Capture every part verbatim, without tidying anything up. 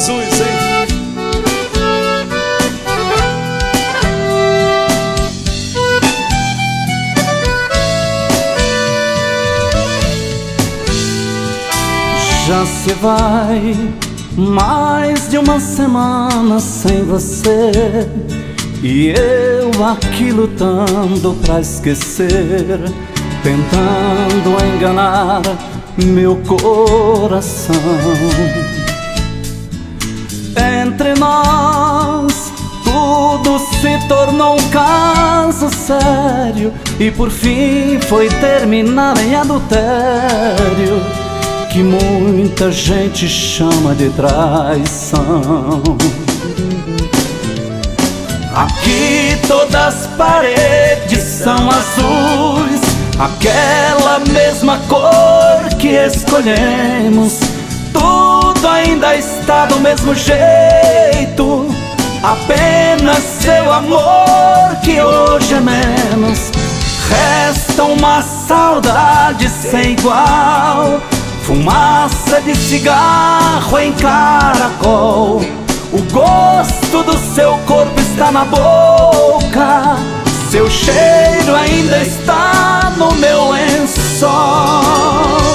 azuis, hein? Já se vai mais de uma semana sem você, e eu aqui lutando pra esquecer, tentando enganar meu coração. Entre nós tudo se tornou um caso sério, e por fim foi terminar em adultério, que muita gente chama de traição. Aqui todas as paredes são azuis, aquela mesma cor que escolhemos. Tudo ainda está do mesmo jeito, apenas seu amor que hoje é menos. Resta uma saudade sem igual, fumaça de cigarro em caracol. O gosto do seu corpo está na boca, seu cheiro ainda está no meu lençol.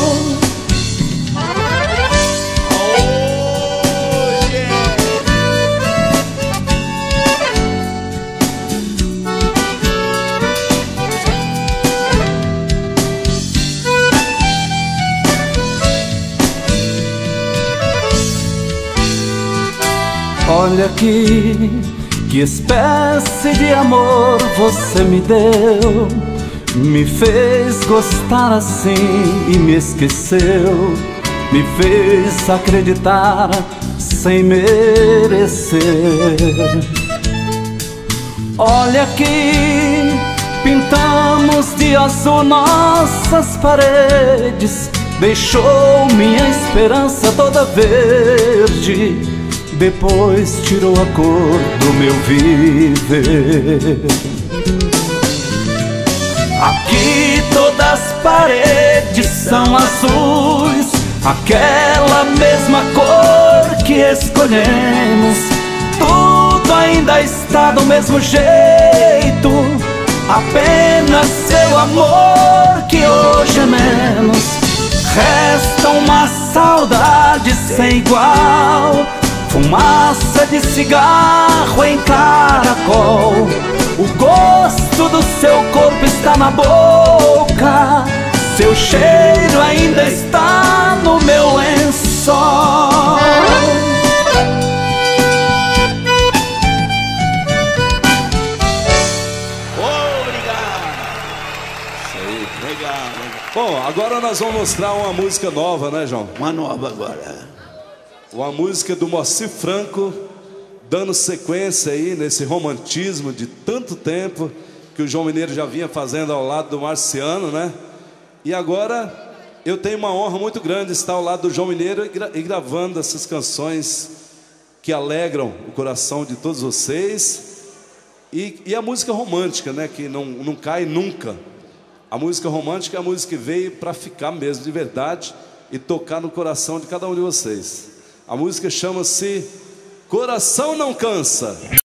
Olha aqui, que espécie de amor você me deu, me fez gostar assim e me esqueceu, me fez acreditar sem merecer. Olha aqui, pintamos de azul nossas paredes, deixou minha esperança toda verde, depois tirou a cor do meu viver. Aqui todas as paredes são azuis, aquela mesma cor que escolhemos. Tudo ainda está do mesmo jeito, apenas seu amor que hoje é menos. Resta uma saudade sem igual, fumaça de cigarro em caracol. O gosto do seu corpo está na boca, seu cheiro ainda está no meu lençol. Obrigado. Isso aí, legal. Bom, agora nós vamos mostrar uma música nova, né, João? Uma nova agora. Uma música do Moacir Franco, dando sequência aí nesse romantismo de tanto tempo que o João Mineiro já vinha fazendo ao lado do Marciano, né? E agora eu tenho uma honra muito grande estar ao lado do João Mineiro e, gra e gravando essas canções que alegram o coração de todos vocês. E, e a música romântica, né? Que não, não cai nunca. A música romântica é a música que veio para ficar mesmo, de verdade, e tocar no coração de cada um de vocês. A música chama-se Coração Não Cansa.